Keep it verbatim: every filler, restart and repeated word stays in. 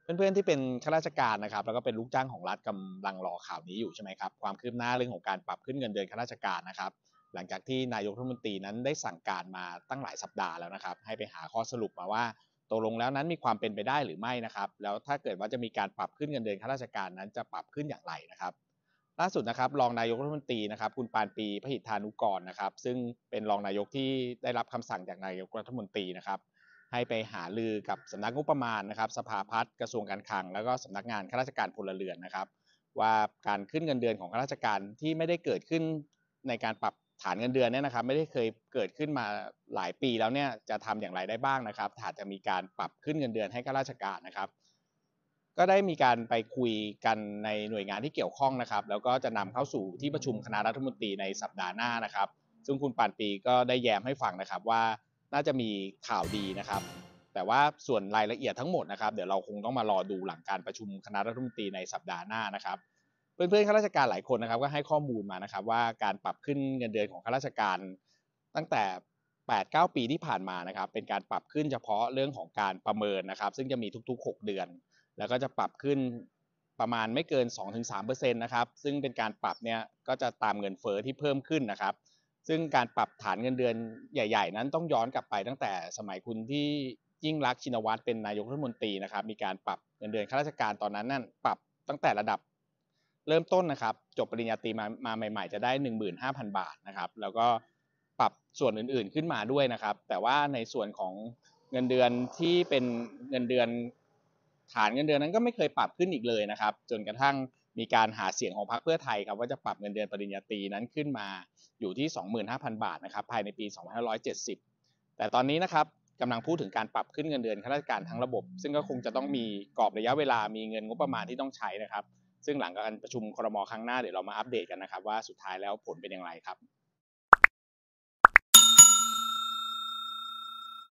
เพื่อนๆที่เป็นข้าราชการนะครับแล้วก็เป็นลูกจ้างของรัฐกำลังรอข่าวนี้อยู่ใช่ไหมครับความคืบหน้าเรื่องของการปรับขึ้นเงินเดือนข้าราชการนะครับหลังจากที่นายกรัฐมนตรีนั้นได้สั่งการมาตั้งหลายสัปดาห์แล้วนะครับให้ไปหาข้อสรุปมาว่าตกลงแล้วนั้นมีความเป็นไปได้หรือไม่นะครับแล้วถ้าเกิดว่าจะมีการปรับขึ้นเงินเดือนข้าราชการนั้นจะปรับขึ้นอย่างไรนะครับล่าสุดนะครับรองนายกรัฐมนตรีนะครับคุณปานปรีพหิทธานุกรนะครับซึ่งเป็นรองนายกที่ได้รับคำสั่งจากนายกรัฐมนตรีนะครับ ให้ไปหารือกับสำนักงบประมาณนะครับสภาพัฒน์กระทรวงการคลังแล้วก็สำนักงานข้าราชการพลเรือนนะครับว่าการขึ้นเงินเดือนของข้าราชการที่ไม่ได้เกิดขึ้นในการปรับฐานเงินเดือนเนี่ยนะครับไม่ได้เคยเกิดขึ้นมาหลายปีแล้วเนี่ยจะทำอย่างไรได้บ้างนะครับถ้าจะมีการปรับขึ้นเงินเดือนให้ข้าราชการนะครับก็ได้มีการไปคุยกันในหน่วยงานที่เกี่ยวข้องนะครับแล้วก็จะนำเข้าสู่ที่ประชุมคณะรัฐมนตรีในสัปดาห์หน้านะครับซึ่งคุณปานปีก็ได้แย้มให้ฟังนะครับว่าน่าจะมีข่าวดีนะครับ แต่ว่าส่วนรายละเอียดทั้งหมดนะครับเดี๋ยวเราคงต้องมารอดูหลังการประชุมคณะรัฐมนตรีในสัปดาห์หน้านะครับเพื่อนๆข้าราชการหลายคนนะครับก็ให้ข้อมูลมานะครับว่าการปรับขึ้นเงินเดือนของข้าราชการตั้งแต่แปดถึงเก้าปีที่ผ่านมานะครับเป็นการปรับขึ้นเฉพาะเรื่องของการประเมินนะครับซึ่งจะมีทุกๆหกเดือนแล้วก็จะปรับขึ้นประมาณไม่เกิน สองถึงสามเปอร์เซ็นต์ นะครับซึ่งเป็นการปรับเนี่ยก็จะตามเงินเฟ้อที่เพิ่มขึ้นนะครับ ซึ่งการปรับฐานเงินเดือนใหญ่ๆนั้นต้องย้อนกลับไปตั้งแต่สมัยคุณที่ยิ่งรักษณ์ชินวัตรเป็นนายกรัฐมนตรีนะครับมีการปรับเงินเดือนข้าราชการตอนนั้นนั่นปรับตั้งแต่ระดับเริ่มต้นนะครับจบปริญญาตรีมามาใหม่ๆจะได้ หนึ่งหมื่นห้าพัน บาทนะครับแล้วก็ปรับส่วนอื่นๆขึ้นมาด้วยนะครับแต่ว่าในส่วนของเงินเดือนที่เป็นเงินเดือนฐานเงินเดือนนั้นก็ไม่เคยปรับขึ้นอีกเลยนะครับจนกระทั่งมีการหาเสียงของพรรคเพื่อไทยครับว่าจะปรับเงินเดือนปริญญาตรีนั้นขึ้นมา อยู่ที่ สองหมื่นห้าพัน บาทนะครับภายในปี สองพันห้าร้อยเจ็ดสิบ แต่ตอนนี้นะครับกำลังพูดถึงการปรับขึ้นเงินเดือนข้าราชการทั้งระบบซึ่งก็คงจะต้องมีกรอบระยะเวลามีเงินงบประมาณที่ต้องใช้นะครับซึ่งหลังการประชุมครมครั้งหน้าเดี๋ยวเรามาอัปเดตกันนะครับว่าสุดท้ายแล้วผลเป็นอย่างไรครับ